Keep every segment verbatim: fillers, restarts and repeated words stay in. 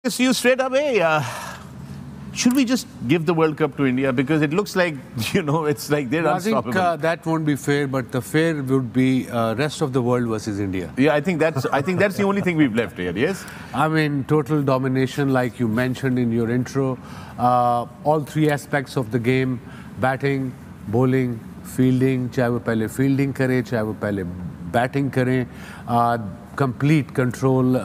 See you straight away. Uh, should we just give the World Cup to India? Because it looks like, you know, it's like they're well, unstoppable. I think uh, that won't be fair, but the fair would be uh, rest of the world versus India. Yeah, I think that's I think that's the only thing we've left here. Yes. I mean, total domination, like you mentioned in your intro. Uh, all three aspects of the game: batting, bowling, fielding. चाहे वो पहले fielding करे, चाहे वो पहले batting करें. Uh, complete control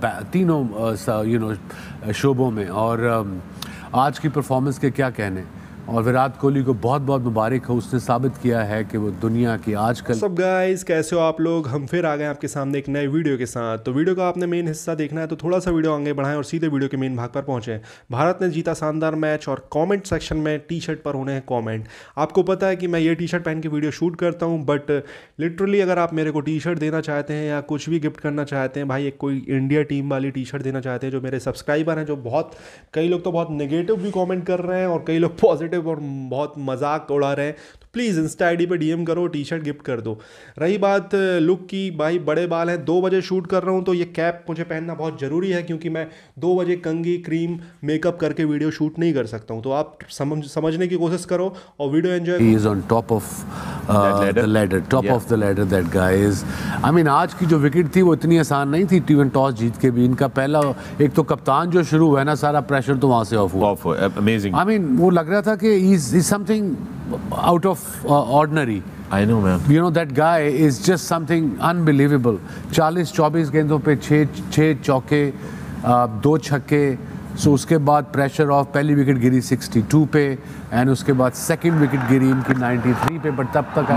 तीनों you know शोबों में. और um, आज की परफॉर्मेंस के क्या कहने. और विराट कोहली को बहुत बहुत मुबारक हो, उसने साबित किया है कि वो दुनिया की आजकल. सब गाइस, कैसे हो आप लोग? हम फिर आ गए आपके सामने एक नए वीडियो के साथ. तो वीडियो का आपने मेन हिस्सा देखना है तो थोड़ा सा वीडियो आगे बढ़ाएं और सीधे वीडियो के मेन भाग पर पहुंचे. भारत ने जीता शानदार मैच और कमेंट सेक्शन में टी शर्ट पर होने हैं कमेंट. आपको पता है कि मैं ये टी शर्ट पहन के वीडियो शूट करता हूँ, बट लिटरली अगर आप मेरे को टी शर्ट देना चाहते हैं या कुछ भी गिफ्ट करना चाहते हैं, भाई एक कोई इंडिया टीम वाली टी शर्ट देना चाहते हैं, जो मेरे सब्सक्राइबर हैं, जो बहुत कई लोग तो बहुत नेगेटिव भी कॉमेंट कर रहे हैं और कई लोग पॉजिटिव और बहुत मजाक उड़ा रहे हैं, तो प्लीज़ इंस्टा आईडी पे डीएम करो, टी शर्ट गिफ्ट कर दो. रही बात लुक की, भाई बड़े बाल हैं, दो बजे शूट कर रहा हूँ तो ये कैप मुझे पहनना बहुत ज़रूरी है, क्योंकि मैं दो बजे कंघी क्रीम मेकअप करके वीडियो शूट नहीं कर सकता हूँ. तो आप समझ समझने की कोशिश करो और video enjoy. He is on top of the ladder, top of the ladder that guy is. I mean, आज की जो विकेट थी वो इतनी आसान नहीं थी. टीवन टॉस जीत के भी इनका पहला, एक तो कप्तान जो शुरू हुआ है ना, सारा प्रेशर तो वहाँ से ऑफ हुआ. अमेजिंग. आई मीन, वो लग रहा था कि is is something out of uh, ordinary. I know, man. You know, that guy is just something unbelievable. चालीस चौबीस गेंदों पे छः छः चौके, दो छक्के. सो उसके बाद प्रेशर ऑफ, पहली विकेट गिरी सिक्सटी टू पे एंड उसके बाद सेकंड विकेट गिरी इनकी नाइंटी थ्री पे. बट तब तक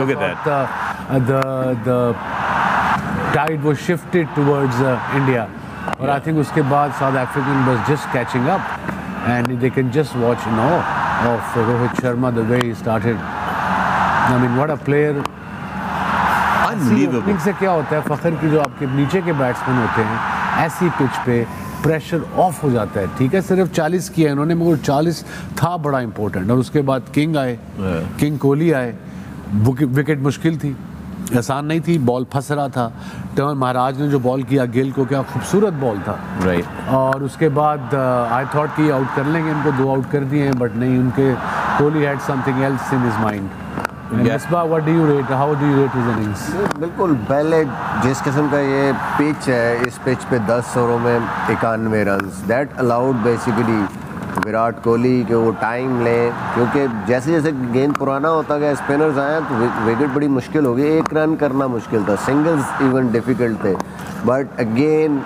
the the tide was shifted towards India. और आई थिंक उसके बाद South African was just catching up and they can just watch no of Rohit Sharma, the way he started. I mean, what a player. Unbelievable. से क्या होता है फखर की, जो आपके नीचे के बैट्समैन होते हैं, ऐसी पिच पे प्रेशर ऑफ हो जाता है. ठीक है, सिर्फ चालीस किया इन्होंने, मगर चालीस था बड़ा इंपॉर्टेंट. और उसके बाद किंग आए, किंग कोहली आए. विकेट मुश्किल थी, आसान नहीं थी, बॉल फंस रहा था. टर्न महाराज ने जो बॉल किया गिल को, क्या खूबसूरत बॉल था. राइट. और उसके बाद आई थॉट कि आउट कर लेंगे इनको, दो आउट कर दिए हैं, बट नहीं, उनके Kohli had something else in his mind. Misbah, what do you rate, how do you rate his innings? बिल्कुल, पहले जिस किस्म का ये पिच है, इस पिच पे दस ओवरों में इक्यानवे run, that allowed basically Virat Kohli के वो टाइम लें, क्योंकि जैसे जैसे गेंद पुराना होता गया, स्पिनर्स आए तो विकेट बड़ी मुश्किल हो गई. एक रन करना मुश्किल था, सिंगल्स इवन डिफ़िकल्ट थे. बट अगेन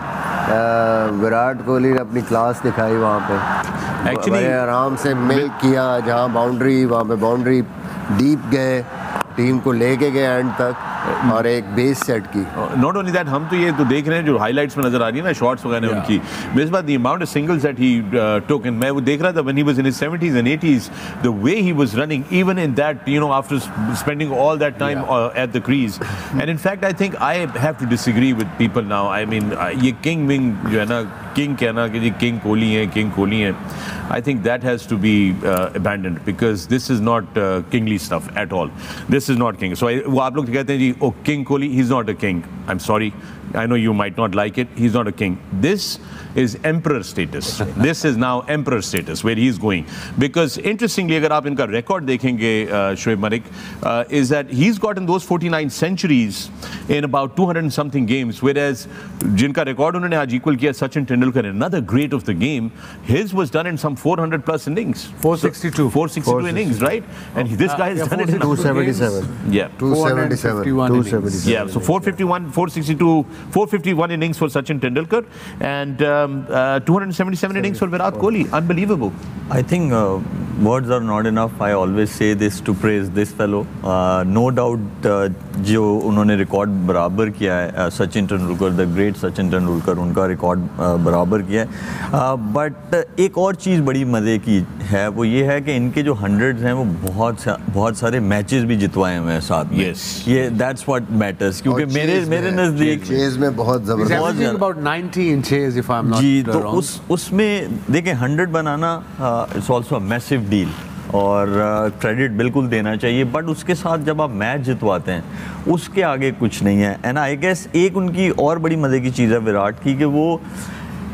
विराट कोहली ने अपनी क्लास दिखाई वहाँ पे. एक्चुअली आराम से मिल्क किया, जहाँ बाउंड्री वहाँ पे बाउंड्री डीप गए, टीम को लेके गए एंड तक और एक बेस सेट की. नॉट ओनली दैट, हम तो ये तो देख रहे हैं जो हाइलाइट्स में नजर आ रही है ना, शॉट्स वगैरह yeah. उनकी. बेस बात, the amount of singles that he took, and मैं वो देख रहा था when he was in his seventies and eighties, the way he was running even in that, you know, after spending all that time at the crease. And in fact I think I have to disagree with people now. I mean, ये king wing जो है ना, king कहना कि जी king Kohli है, king Kohli है, I think that has to be uh, abandoned, because this is not uh, kingly stuff at all. This is not king. So I, वो आप लोग कहते हैं जी, oh, King Kohli, he's not a king. I'm sorry. I know you might not like it. He's not a king. This is emperor status. This is now emperor status where he's going. Because interestingly, अगर आप इनका record देखेंगे, Shoaib Malik, uh, is that he's gotten those forty-nine centuries in about two hundred and something games, whereas जिनका record उन्होंने आज equal किया, Sachin Tendulkar, another great of the game, his was done in some four hundred plus innings. four sixty-two. four sixty-two innings, right? And this guy has uh, yeah, done it in two seventy-seven. Yeah. two seventy-seven. two seventy-seven. Yeah. So four fifty-one, four sixty-two, four fifty-one innings for Sachin Tendulkar, and um, uh, two seventy-seven innings for Virat Kohli. Unbelievable. I think uh, words are not enough. I always say this to praise this fellow. Uh, no doubt, uh, जो उन्होंने record बराबर किया है, Sachin Tendulkar, the great Sachin Tendulkar, उनका record बराबर किया है. But uh, एक और चीज़ बड़ी मज़े की है, वो ये है कि इनके जो हंड्रेड्स हैं वो बहुत सा, बहुत सारे मैचेस भी जितवाए हुए हैं साथ में. yes. ये दैट्स व्हाट मैटर्स, क्योंकि मेरे मेरे नज़दीक चेज में बहुत ज़बरदस्त about ninety in chase, if I'm not जी. तो wrong. उस उसमें देखें, हंड्रेड बनाना it's also a massive deal, और क्रेडिट uh, बिल्कुल देना चाहिए. बट उसके साथ जब आप मैच जितवाते हैं, उसके आगे कुछ नहीं है. एंड आई गेस एक उनकी और बड़ी मज़े की चीज़ है विराट की, कि वो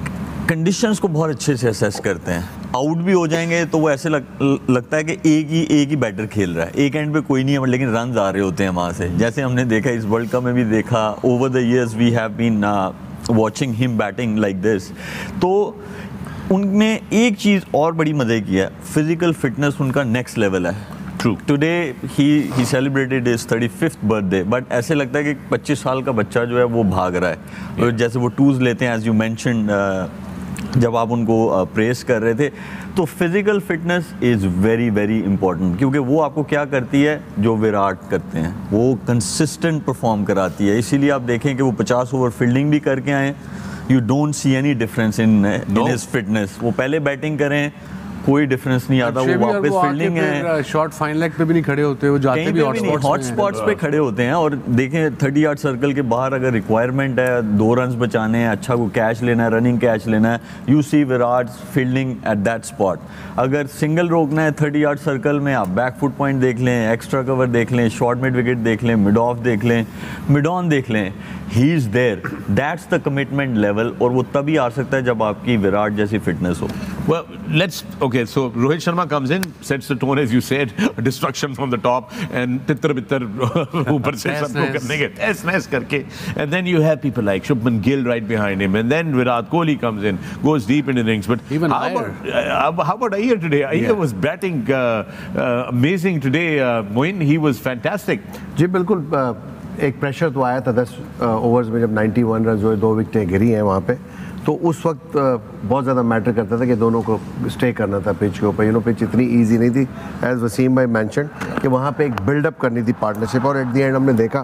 कंडीशंस को बहुत अच्छे से असेस करते हैं। आउट भी हो जाएंगे तो वो ऐसे लग, लगता है कि एक ही एक ही बैटर खेल रहा है, एक एंड पे कोई नहीं है, लेकिन रन आ रहे होते हैं वहाँ से। जैसे हमने देखा इस वर्ल्ड कप में भी देखा, over the years we have been watching him batting like this. तो उनने एक चीज़ और बड़ी मज़े की है, फिजिकल फिटनेस उनका नेक्स्ट लेवल है। True. Today he he celebrated his thirty-fifth birthday, but ऐसे लगता है कि पच्चीस साल का बच्चा जो है वो भाग रहा है। yeah. और जैसे वो टूल्स लेते हैं, एज यू मैंशनड, जब आप उनको प्रेस uh, कर रहे थे, तो physical fitness is very very important, क्योंकि वो आपको क्या करती है जो विराट करते हैं, वो कंसिस्टेंट परफॉर्म कराती है। इसीलिए आप देखें कि वो पचास ओवर फील्डिंग भी करके आए, you don't see any difference in in his fitness. वो पहले बैटिंग करें, कोई डिफरेंस नहीं आता, वो वापस फील्डिंग है, शॉट फाइन लेग पे भी नहीं खड़े होते, वो जाते भी हॉट स्पॉट्स पे खड़े होते हैं। और देखें थर्टी यार्ड सर्कल के बाहर अगर रिक्वायरमेंट है, दो रन्स बचाने हैं, अच्छा को कैच लेना है, रनिंग कैच लेना है, you see Virat fielding at that spot. अगर सिंगल रोकना है थर्टी यार्ड सर्कल में, आप बैक फुट पॉइंट देख लें, एक्स्ट्रा कवर देख लें, शॉर्ट मिड विकेट देख लें, मिड ऑफ देख लें, मिड ऑन देख लें, he is there, that's the commitment level. और वो तभी आ सकता है जब आपकी विराट जैसी फिटनेस हो। Well, let's, okay, so Rohit Sharma comes in, sets the tone as you said, destruction from the top, and tittar bittar ऊपर से सबको करने के test nest करके, and then you have people like Shubman Gill right behind him, and then Virat Kohli comes in, goes deep into innings. But even how Iyer. about, uh, how about Iyer today? Iyer yeah. was batting uh, uh, amazing today. Uh, Moin, he was fantastic. जी बिल्कुल, एक pressure तो आया था दस overs में, जब इक्यानवे run जो है, दो विकेटें गिरी हैं वहाँ पे, तो उस वक्त बहुत ज़्यादा मैटर करता था कि दोनों को स्टे करना था पिच के ऊपर। यू नो पिच इतनी इजी नहीं थी, एज वसीम भाई मेंशन, कि वहाँ पे एक बिल्डअप करनी थी पार्टनरशिप। और एट द एंड हमने देखा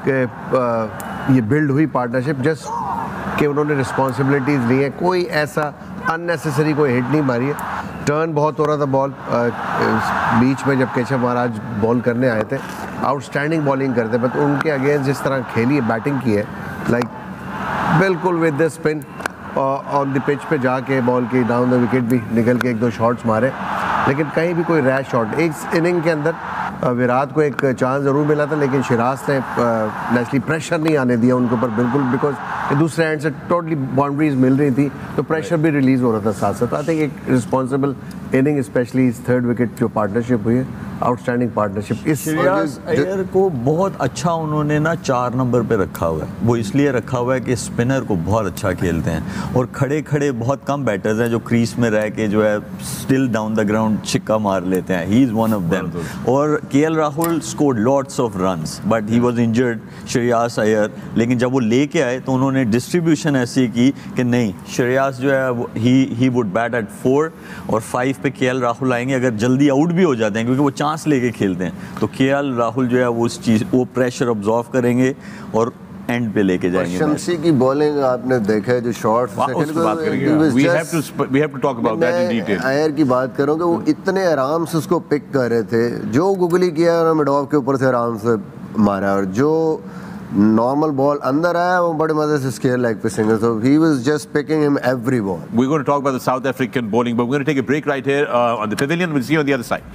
कि ये बिल्ड हुई पार्टनरशिप, जस्ट कि उन्होंने रिस्पॉन्सिबिलिटीज़ ली हैं, कोई ऐसा अननेसेसरी कोई हिट नहीं मारी है। टर्न बहुत हो रहा था बॉल, बीच में जब केशव महाराज बॉल करने आए थे, आउटस्टैंडिंग बॉलिंग करते, बट उनके अगेंस्ट जिस तरह खेली है, बैटिंग की है, लाइक बिल्कुल with the spin on the pitch पे जाके बॉल की डाउन द विकेट भी निकल के एक दो शॉट्स मारे, लेकिन कहीं भी कोई रैश शॉट। एक इनिंग के अंदर विराट को एक चांस ज़रूर मिला था, लेकिन शिराज ने नेचुरली प्रेशर नहीं आने दिया उनके ऊपर बिल्कुल, बिकॉज दूसरे एंड से टोटली बाउंड्रीज मिल रही थी, तो प्रेशर भी रिलीज़ हो रहा था साथ साथ। आई थिंक एक रिस्पॉन्सिबल इनिंग, स्पेशली इस थर्ड विकेट जो पार्टनरशिप हुई है, आउटस्टैंडिंग पार्टनरशिप। इस श्रेयस अय्यर को बहुत अच्छा उन्होंने ना चार नंबर पे रखा हुआ है। वो इसलिए रखा हुआ है कि स्पिनर को बहुत अच्छा खेलते हैं, और खड़े खड़े बहुत कम बैटर्स हैं जो क्रीज में रह के जो है स्टिल डाउन द ग्राउंड छिक्का मार लेते हैं। He is one of them. और K L Rahul scored lots of runs, but he was injured, Shreyas Iyer. लेकिन जब वो लेके आए तो उन्होंने डिस्ट्रीब्यूशन ऐसी की कि नहीं, श्रेयस जो है he he would bat at four और फाइव पे के एल राहुल आएंगे। अगर जल्दी आउट भी हो जाते हैं, क्योंकि वो चांस लेके खेलते हैं, तो के एल राहुल जो है वो उस चीज़ वो प्रेशर ऑब्जॉर्व करेंगे और एंड पे लेके जाएंगे। शमसी की बॉलिंग आपने देखा है, जो shots we have to we have to talk about that in detail. Iyer की बात करूं कि वो इतने आराम से उसको पिक कर रहे थे, जो गुगली किया उन्होंने मिड ऑफ के ऊपर से आराम से मारा, और जो नॉर्मल बॉल अंदर आया वो बड़े मजे से स्केयर लेग पे single, so he was just picking him every ball. We're going to talk about the South African bowling, but we're going to take a break right here uh, on the pavilion. We'll see you on the other side.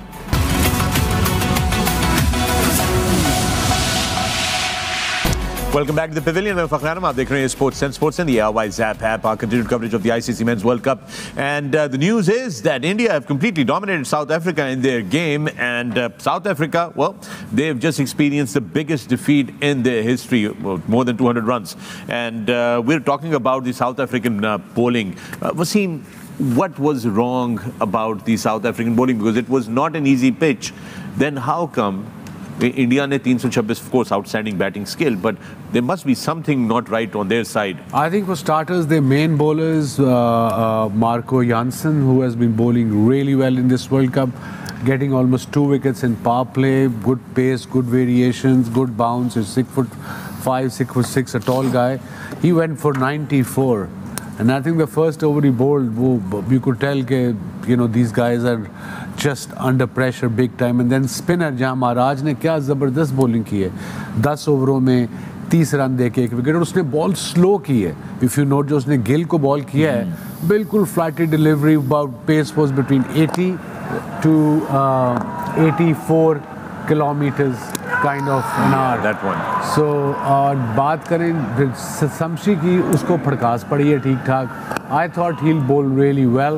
Welcome back to the pavilion. I'm Fakhar Anam. You're watching Sports and Sports and the A R Y Zap app. Our continued coverage of the I C C Men's World Cup. And uh, the news is that India have completely dominated South Africa in their game. And uh, South Africa, well, they've just experienced the biggest defeat in their history, well, more than two hundred runs. And uh, we're talking about the South African uh, bowling. Uh, Wasim, what was wrong about the South African bowling? Because it was not an easy pitch. Then how come India ne three twenty-six, of course, outstanding batting skill, but there must be something not right on their side. I think for starters, their main bowlers, uh, uh, Marco Jansen, who has been bowling really well in this World Cup, getting almost two wickets in power play, good pace, good variations, good bounce. He's six foot five, six foot six, a tall guy. He went for ninety-four. And I think the first over he bowled, you could tell that, you know, these guys are just under pressure big time. And then spinner, जहाँ महाराज ने क्या ज़बरदस्त bowling की है, दस ओवरों में तीस रन दे के एक विकेट, और उसने बॉल स्लो की है. इफ़ यू नोट, जो उसने गिल को बॉल किया है, बिल्कुल flatted delivery, about pace was between eighty to eighty-four kilometers kind of an hour. That one. So और बात करें शमशी की, उसको फड़कास पड़ी है ठीक ठाक. I thought he'll bowl really well.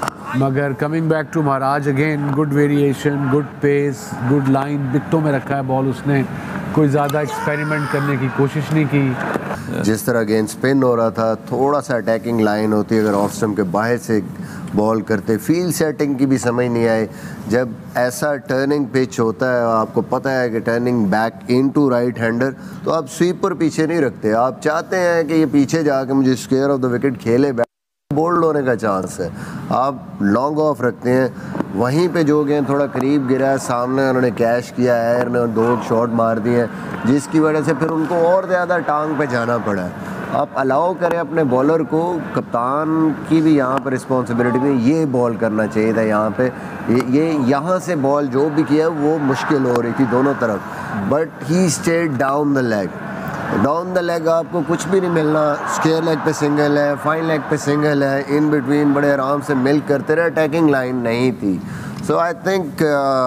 मगर coming back to Maharaj again, good variation, good pace, good line, विकेटों में रखा है बॉल उसने, कोई ज़्यादा एक्सपेरिमेंट करने की कोशिश नहीं की। जिस तरह गेंद स्पिन हो रहा था, थोड़ा सा अटैकिंग लाइन होती अगर ऑफ स्टंप के बाहर से बॉल करते, फील्ड सेटिंग की भी समझ नहीं आई। जब ऐसा टर्निंग पिच होता है, आपको पता है कि turning back into right hander, तो आप स्वीपर पीछे नहीं रखते, आप चाहते हैं कि ये पीछे जाके मुझे स्क्वायर ऑफ द विकेट खेले, बोल्ड होने का चांस है, आप लॉन्ग ऑफ रखते हैं। वहीं पे जो गेंद थोड़ा करीब गिरा है, सामने उन्होंने कैश किया है, एयर ने दो शॉट मार दिए हैं, जिसकी वजह से फिर उनको और ज़्यादा टांग पे जाना पड़ा है। आप अलाउ करें अपने बॉलर को, कप्तान की भी यहाँ पर रिस्पॉन्सिबिलिटी में ये बॉल करना चाहिए था यहाँ पे, ये, ये यहाँ से बॉल जो भी किया वो मुश्किल हो रही थी दोनों तरफ, but he stayed down the leg. Down the leg आपको कुछ भी नहीं मिलना, स्क्वायर लेग पे सिंगल है, फाइन लेग पे सिंगल है, इन बिटवीन बड़े आराम से मिल्क करते रहे, अटैकिंग लाइन नहीं थी। सो आई थिंक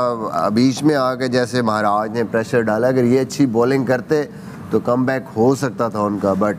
बीच में आके जैसे महाराज ने प्रेशर डाला, अगर ये अच्छी बॉलिंग करते तो कम बैक हो सकता था उनका, बट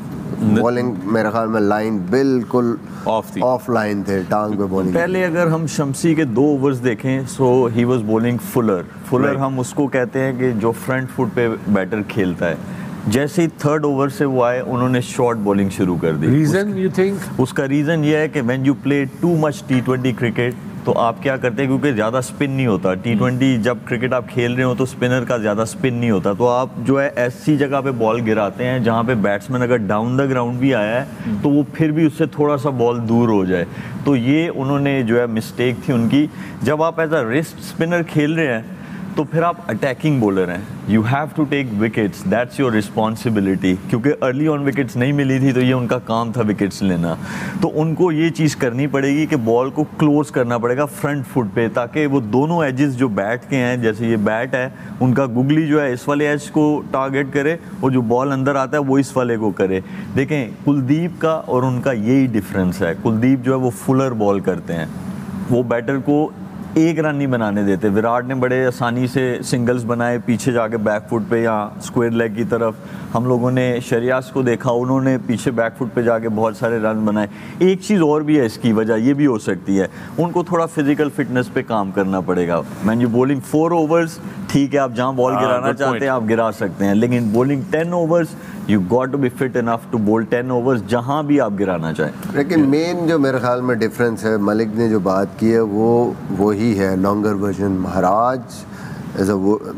बॉलिंग मेरे ख्याल में लाइन बिल्कुल ऑफ थी, ऑफ लाइन थे, टांग पे बॉलिंग। पहले अगर हम शम्सी के दो ओवर्स देखें, so he was bowling fuller fuller हम उसको कहते हैं कि जो फ्रंट फुट पे बैटर खेलता है। जैसे ही थर्ड ओवर से वो आए, उन्होंने शॉर्ट बॉलिंग शुरू कर दी। Reason you think? उसका रीज़न ये है कि when you play too much T twenty cricket, तो आप क्या करते हैं, क्योंकि ज़्यादा स्पिन नहीं होता टी ट्वेंटी, जब क्रिकेट आप खेल रहे हो तो स्पिनर का ज़्यादा स्पिन नहीं होता, तो आप जो है ऐसी जगह पे बॉल गिराते हैं जहाँ पे बैट्समैन अगर डाउन द ग्राउंड भी आया है तो वो फिर भी उससे थोड़ा सा बॉल दूर हो जाए। तो ये उन्होंने जो है मिस्टेक थी उनकी। जब आप एज अ रिस्ट स्पिनर खेल रहे हैं तो फिर आप अटैकिंग बॉलर हैं, you have to take wickets, that's your responsibility. क्योंकि अर्ली ऑन विकेट्स नहीं मिली थी तो ये उनका काम था विकेट्स लेना, तो उनको ये चीज़ करनी पड़ेगी कि बॉल को क्लोज करना पड़ेगा फ्रंट फुट पे, ताकि वो दोनों एजेस जो बैट के हैं, जैसे ये बैट है उनका गुगली जो है इस वाले एज को टारगेट करे और जो बॉल अंदर आता है वो इस वाले को करे। देखें कुलदीप का और उनका यही डिफरेंस है, कुलदीप जो है वो फुलर बॉल करते हैं, वो बैटर को एक रन नहीं बनाने देते। विराट ने बड़े आसानी से सिंगल्स बनाए पीछे जाके बैक फुट पे या स्क्वायर लेग की तरफ, हम लोगों ने शरियास को देखा, उन्होंने पीछे बैक फुट पे जाके बहुत सारे रन बनाए। एक चीज़ और भी है इसकी वजह, ये भी हो सकती है, उनको थोड़ा फिजिकल फिटनेस पे काम करना पड़ेगा। Man you bowling four overs, ठीक है, आप जहाँ बॉल गिराना चाहते हैं आप गिरा सकते हैं, लेकिन bowling ten overs you got to be fit enough to bowl ten overs जहाँ भी आप गिराना चाहें। लेकिन मेन जो मेरे ख्याल में डिफरेंस है, मलिक ने जो बात की है वो वही है, longer version. Maharaj is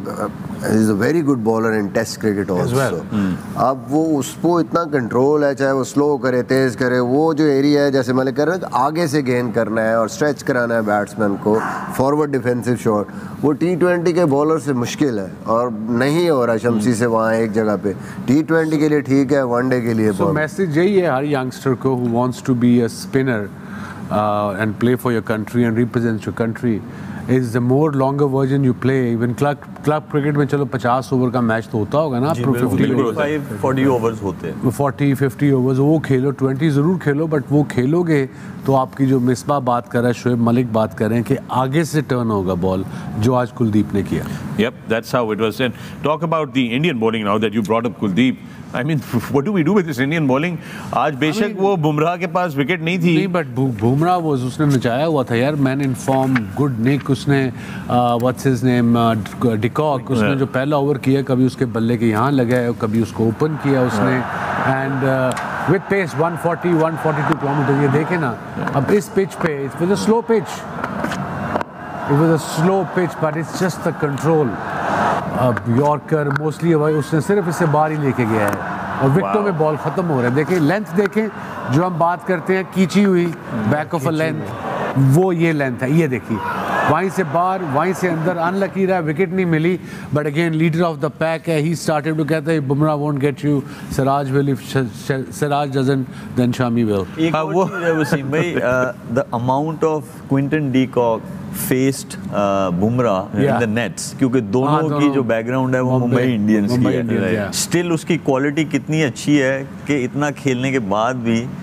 a very good bowler in test cricket also. अब वो उसको इतना कंट्रोल है, चाहे वो स्लो करे तेज करे, वो जो एरिया है जैसे मलिक कर रहे हैं आगे से गेंद करना है और स्ट्रेच कराना है बैट्समैन को, फॉरवर्ड डिफेंसिव शॉट, वो टी ट्वेंटी के बॉलर से मुश्किल है और नहीं हो रहा शम्सी से वहाँ एक जगह पे। टी ट्वेंटी के लिए ठीक है, वनडे के लिए so मैसेज यही है हर यंगस्टर को who wants to be a spinner uh, and play for your country and represent your country is the more longer version you play. Even club club cricket में चलो पचास over का match तो होता होगा ना, आपको फिफ्टी फोर्टी ओवर्स होते हैं, फोर्टी फिफ्टी ओवर्स वो खेलो, ट्वेंटी ज़रूर खेलो, बट वो खेलोगे तो आपकी जो मिसबा बात कर रहा है, शोएब मलिक बात कर रहे हैं कि आगे से टर्न होगा बॉल, जो आज कुलदीप ने किया। Yep, that's how it was. And talk about the Indian bowling now that you brought up Kuldeep. I mean, what do we do with this Indian bowling? आज बेशक I mean, वो बुमराह के पास wicket नहीं थी, नहीं, बट बुमराह वो उसने नचाया हुआ था यार, man in form, good nick, उसने व्हाट्स हिज नेम डिकॉक, उसने जो पहला ओवर किया कभी उसके बल्ले के यहाँ लगाया, कभी उसको ओपन किया उसने, and with pace one forty one forty two kilometre. ये देखे ना, अब इस पिच पे it was a slow pitch, it was a slow pitch, but it's just the control. अब यॉर्कर मोस्टली उसने सिर्फ इसे बाहर ही लेके गया है और विकेटों में बॉल खत्म हो रहा है। देखें लेंथ, देखें जो हम बात करते हैं खींची हुई बैक ऑफ अ लेंथ, वो ये लेंथ है, ये देखिए, वहीं से बाहर वहीं से अंदर, अनलकी रहा, विकेट नहीं मिली, but again leader of the pack है, ही स्टार्टेड टू कहता है Bumrah won't get you, Siraj will, if Siraj doesn't then Shami will. एक और चीज़ है वसीम भाई, the amount of Quinton de Kock faced Bumrah in the nets, क्योंकि दोनों, हाँ, दोनों की जो बैकग्राउंड है वो मुंबई इंडियंस की है, स्टिल उसकी क्वालिटी कितनी अच्छी है कि इतना खेलने के बाद भी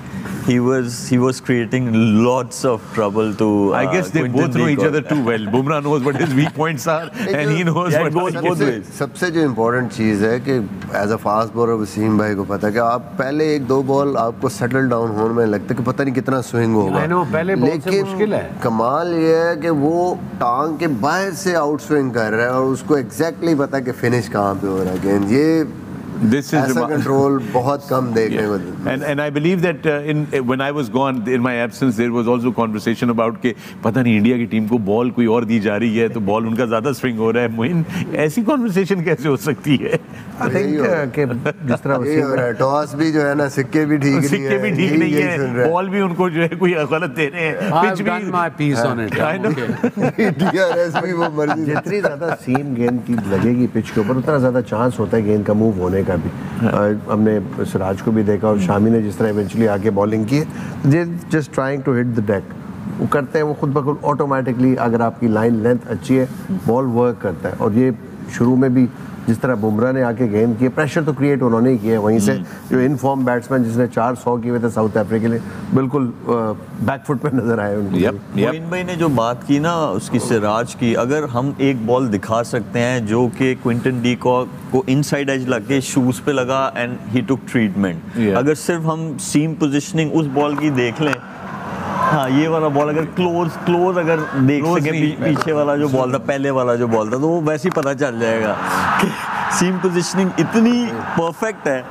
he was he was creating lots of trouble to. I uh, guess they Quinton both know de each Kock. other too well. Bumrah knows what his weak points are, and he knows Yeah, what it goes his- both ways. सबसे जो important चीज़ है कि as a fast bowler Wasim भाई को पता है कि आप पहले एक दो बॉल आपको सेटल डाउन होने में लगता है कि पता नहीं कितना स्विंग होगा। I know, पहले बॉल से मुश्किल है। कमाल ये है कि वो टांग के बाहर से आउट स्विंग कर रहा है और उसको एग्जैक्टली पता है कि फिनिश कहाँ पे हो रहा है गेंद। ये This is ऐसा remar- कंट्रोल बहुत कम देखने को Yeah. And and I believe that uh, in when I was gone in my absence there was also conversation about कि पता नहीं इंडिया की टीम को बॉल कोई और दी जा रही है तो बॉल उनका ज्यादा स्विंग हो रहा है। मोइन ऐसी कॉन्वर्सेशन कैसे हो सकती है? आई थिंक कि जिस तरह ये हो रहा है। टॉस भी जो है ना सिक्के भी ठीक नहीं है, सिक्के भी ठीक यही- नहीं यही सुन रहा है, बॉल भी उनको जो है कोई गलत दे रहे हैं, I've पिच done भी my piece on it. I know. Okay. DRS भी वो मर्जी से- जितनी ज़्यादा सीम गेंद की लगेगी पिच के ऊपर उतना ज़्यादा चांस होता है गेंद का मूव होने का भी। अ, हमने सिराज को भी देखा और शामी ने जिस तरह इवेंचुअली आके बॉलिंग की है दे just trying to hit the deck. वो करते हैं वो खुद ब खुद ऑटोमेटिकली, अगर आपकी लाइन लेंथ अच्छी है बॉल वर्क करता है। और ये शुरू में भी जिस तरह बुमराह ने आके गेंद किए, प्रेशर तो क्रिएट उन्होंने ही किया। वहीं से जो इन फॉर्म बैट्समैन जिसने चार सौ किए हुए थे साउथ अफ्रीका के लिए, बिल्कुल बैकफुट पे नजर आए उनको। Yep, yep. मोइन भाई ने जो बात की ना उसकी सिराज की, अगर हम एक बॉल दिखा सकते हैं जो कि क्विंटन डी कॉक को इनसाइड एज लग के शूज पे लगा and he took treatment. Yeah. अगर सिर्फ हम सीम पोजीशनिंग उस बॉल की देख लें, हाँ ये वाला बॉल अगर क्लोज क्लोज अगर देख Close सके नहीं, पी, पीछे वाला जो बॉल था, पहले वाला जो बॉल था, तो वो वैसे ही पता चल जाएगा कि सीम पोजीशनिंग इतनी परफेक्ट है।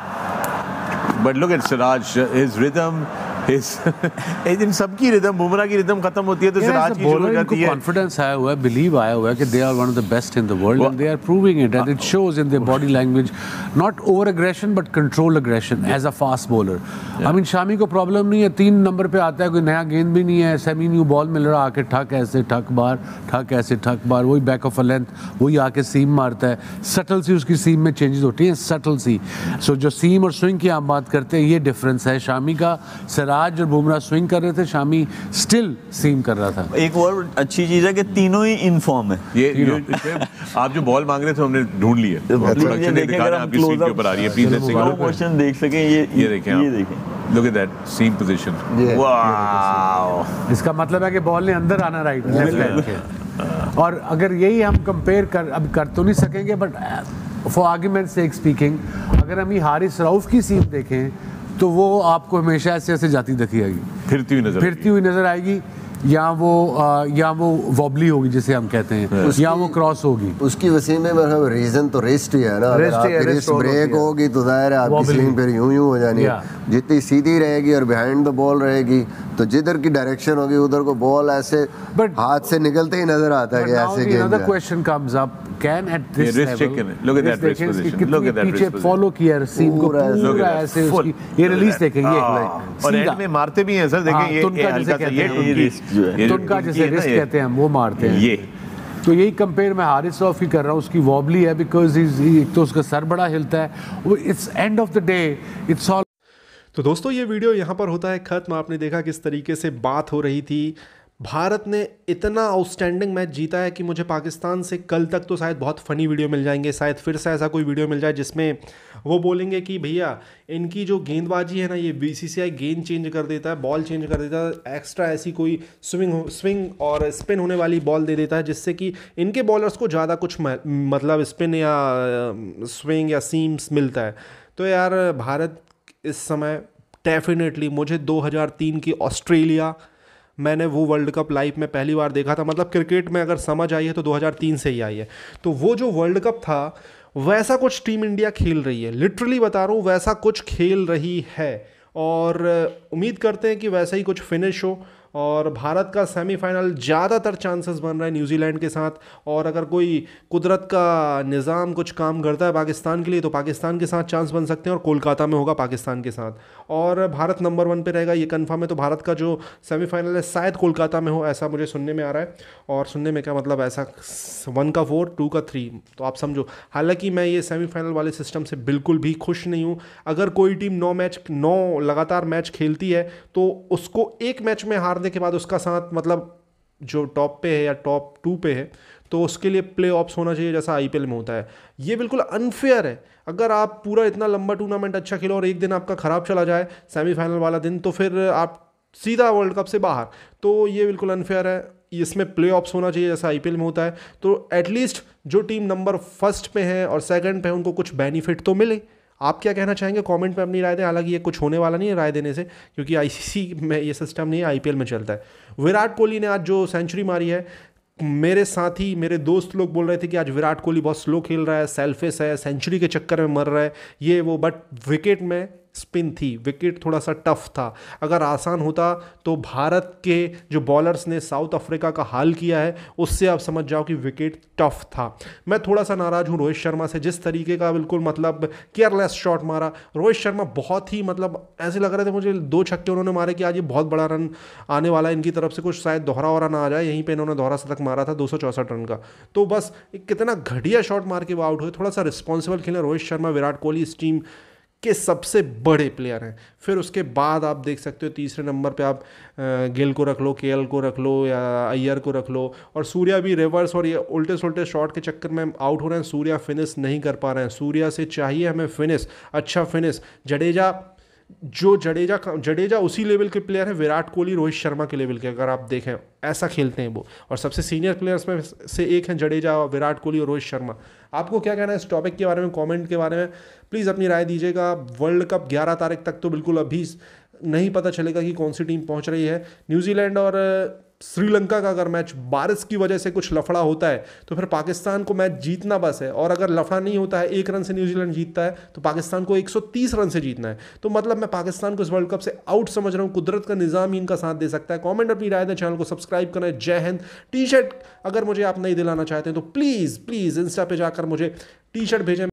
But look at Siraj, his rhythm, his इन सबकी रिदम, बुमराह की रिदम खत्म होती है तो Yeah, सिराज as a की शुरू हो bowler, जाती इनको है। confidence आया हुआ है, believe आया हुआ है कि they are one of the best in the world and they are proving it and it shows in their body language, not over aggression but control aggression as a fast bowler. I mean Shami को problem नहीं है, तीन number पे आता है, कोई नया गेंद भी नहीं है, सेमी न्यू बॉल मिल रहा, आके ठक ऐसे ठक बार ठक ऐसे ठक बार, वही बैक ऑफ अ लेंथ, वही आके सीम मारता है। सटल सी उसकी सीम में चेंजेस होती हैं, सटल सी। सो जो सीम और स्विंग की आप बात करते हैं, ये डिफरेंस है शामी का। सिराज और बुमराह स्विंग कर रहे थे, शामी स्टिल सीम कर रहा था। एक और अच्छी चीज़ है कि तीनों ही इन फॉर्म है। ये ये- आप जो बॉल मांग रहे थे हमने ढूंढ लिए। ये प्रोडक्शन ने देखें, दिखा अगर रहा है हम आपकी स्क्रीन के close-up ऊपर आ रही है, प्लीज ऐसे स्लो करो। मोशन देख सकें, ये ये देखें आप। ये देखें। Look at that seam position. Yeah. Wow. इसका मतलब है कि बॉल ने अंदर आना राइट लेफ्ट हैंड के। और अगर यही हम कंपेयर कर अब कर तो नहीं सकेंगे but for argument sake speaking, अगर हम ये हारिस रऊफ की सीम देखें तो वो आपको हमेशा ऐसे ऐसे जाती दिखी आएगी, फिरती हुई नजर फिरती हुई नजर आएगी, या वो आ, या वो वॉबली होगी जिसे हम कहते हैं, या वो क्रॉस होगी। उसकी वसीम में मतलब रीजन तो रिस्ट ही है ना। अगर Wrist ही है, आपकी wrist रिस्ट roll ब्रेक होती है। होगी तो जाहिर है आपकी Wobbly। स्विंग फिर यूं यूं हो जानी है। Yeah। जितनी सीधी रहेगी और बिहाइंड द बॉल रहेगी तो जिधर की डायरेक्शन होगी उधर को बॉल ऐसे But- हाथ से निकलते ही नजर आता है But कि now ऐसे the गेंद another जाए। question comes up, can at this Yeah, wrist level, check करें। Look at that wrist देखें इसकी position. कितनी Look at that पीछे wrist position. फॉलो किया है सीम को पूरा ऐसे। Look at पूरा that. ऐसे Full. उसकी। ये Look at रिलीज that. देखेंगे ये हाँ। और सीधा। एंड में मारते भी हैं सर, देखें हाँ, ये तुनका ये जिसे हल्का सा कहते ये हैं। टुनकी- wrist जो है। ये जो तुनका टुनकी जिसे है ना, रिस्ट ये- कहते हैं हम, वो मारते हैं। ये तो यही कंपेयर मैं हारिस रऊफ की कर रहा हूँ, उसकी वॉबली है बिकॉज एक तो उसका सर बड़ा हिलता है, वो it's end of the day it's all. तो दोस्तों ये वीडियो यहाँ पर होता है ख़त्म। आपने देखा किस तरीके से बात हो रही थी। भारत ने इतना आउटस्टैंडिंग मैच जीता है कि मुझे पाकिस्तान से कल तक तो शायद बहुत फ़नी वीडियो मिल जाएंगे, शायद फिर से ऐसा कोई वीडियो मिल जाए जिसमें वो बोलेंगे कि भैया इनकी जो गेंदबाजी है ना, ये बीसीसीआई गेंद चेंज कर देता है, बॉल चेंज कर देता है, एक्स्ट्रा ऐसी कोई स्विंग स्विंग और स्पिन होने वाली बॉल दे देता है जिससे कि इनके बॉलर्स को ज़्यादा कुछ मतलब स्पिन या स्विंग या सीम्स मिलता है। तो यार भारत इस समय डेफिनेटली, मुझे दो हज़ार तीन की ऑस्ट्रेलिया, मैंने वो वर्ल्ड कप लाइव में पहली बार देखा था। मतलब क्रिकेट में अगर समझ आई है तो दो हज़ार तीन से ही आई है। तो वो जो वर्ल्ड कप था वैसा कुछ टीम इंडिया खेल रही है, लिटरली बता रहा हूँ वैसा कुछ खेल रही है। और उम्मीद करते हैं कि वैसा ही कुछ फिनिश हो और भारत का सेमीफाइनल ज़्यादातर चांसेस बन रहा है न्यूजीलैंड के साथ। और अगर कोई कुदरत का निज़ाम कुछ काम करता है पाकिस्तान के लिए तो पाकिस्तान के साथ चांस बन सकते हैं और कोलकाता में होगा पाकिस्तान के साथ, और भारत नंबर वन पे रहेगा, ये कंफर्म है। तो भारत का जो सेमीफाइनल है शायद कोलकाता में हो, ऐसा मुझे सुनने में आ रहा है। और सुनने में क्या मतलब, ऐसा वन का फोर टू का थ्री, तो आप समझो। हालांकि मैं ये सेमीफाइनल वाले सिस्टम से बिल्कुल भी खुश नहीं हूँ। अगर कोई टीम नौ मैच नौ लगातार मैच खेलती है तो उसको एक मैच में हारने के बाद उसका साथ मतलब जो टॉप पे है या टॉप टू पे है तो उसके लिए प्ले ऑफ्स होना चाहिए जैसा आईपीएल में होता है। ये बिल्कुल अनफेयर है। अगर आप पूरा इतना लंबा टूर्नामेंट अच्छा खेलो और एक दिन आपका ख़राब चला जाए सेमीफाइनल वाला दिन, तो फिर आप सीधा वर्ल्ड कप से बाहर, तो ये बिल्कुल अनफेयर है। इसमें प्ले ऑफ्स होना चाहिए जैसा आईपीएल में होता है। तो एटलीस्ट जो टीम नंबर फर्स्ट पे है और सेकंड पे है उनको कुछ बेनिफिट तो मिले। आप क्या कहना चाहेंगे कमेंट में अपनी राय दें। हालांकि ये कुछ होने वाला नहीं है राय देने से, क्योंकि आईसीसी में ये सिस्टम नहीं है, आईपीएल में चलता है। विराट कोहली ने आज जो सेंचुरी मारी है, मेरे साथी मेरे दोस्त लोग बोल रहे थे कि आज विराट कोहली बहुत स्लो खेल रहा है, सेल्फिश है, सेंचुरी के चक्कर में मर रहा है, ये वो, बट विकेट में स्पिन थी, विकेट थोड़ा सा टफ था। अगर आसान होता तो भारत के जो बॉलर्स ने साउथ अफ्रीका का हाल किया है उससे आप समझ जाओ कि विकेट टफ था। मैं थोड़ा सा नाराज़ हूँ रोहित शर्मा से, जिस तरीके का बिल्कुल मतलब केयरलेस शॉट मारा। रोहित शर्मा बहुत ही मतलब ऐसे लग रहे थे मुझे, दो छक्के उन्होंने मारे कि आज ये बहुत बड़ा रन आने वाला है इनकी तरफ से, कुछ शायद दोहरा वहरा ना आ जाए। यहीं पर इन्होंने दोहरा शतक मारा था दो सौ चौसठ रन का, तो बस कितना घटिया शॉट मार के वो आउट हुए। थोड़ा सा रिस्पॉन्सिबल खेलें रोहित शर्मा। विराट कोहली इस टीम के सबसे बड़े प्लेयर हैं। फिर उसके बाद आप देख सकते हो तीसरे नंबर पे आप गिल को रख लो, केएल को रख लो या अय्यर को रख लो, और सूर्या भी रिवर्स और ये उल्टे सुल्टे शॉट के चक्कर में आउट हो रहे हैं। सूर्या फिनिश नहीं कर पा रहे हैं। सूर्या से चाहिए हमें फिनिश, अच्छा फिनिश। जडेजा जो जडेजा जडेजा उसी लेवल के प्लेयर है विराट कोहली रोहित शर्मा के लेवल के, अगर आप देखें ऐसा खेलते हैं वो, और सबसे सीनियर प्लेयर्स में से एक हैं जडेजा, विराट कोहली और रोहित शर्मा। आपको क्या कहना है इस टॉपिक के बारे में, कमेंट के बारे में प्लीज़ अपनी राय दीजिएगा। वर्ल्ड कप ग्यारह तारीख तक तो बिल्कुल अभी नहीं पता चलेगा कि कौन सी टीम पहुंच रही है। न्यूजीलैंड और श्रीलंका का अगर मैच बारिश की वजह से कुछ लफड़ा होता है तो फिर पाकिस्तान को मैच जीतना बस है, और अगर लफड़ा नहीं होता है, एक रन से न्यूजीलैंड जीतता है, तो पाकिस्तान को एक सौ तीस रन से जीतना है। तो मतलब मैं पाकिस्तान को इस वर्ल्ड कप से आउट समझ रहा हूँ। कुदरत का निज़ाम ही इनका साथ दे सकता है। कमेंट अपनी राय दें, चैनल को सब्सक्राइब करना है। जय हिंद। टी शर्ट अगर मुझे आप नहीं दिलाना चाहते हैं तो प्लीज़ प्लीज़ इंस्टा पे जाकर मुझे टी शर्ट भेजें।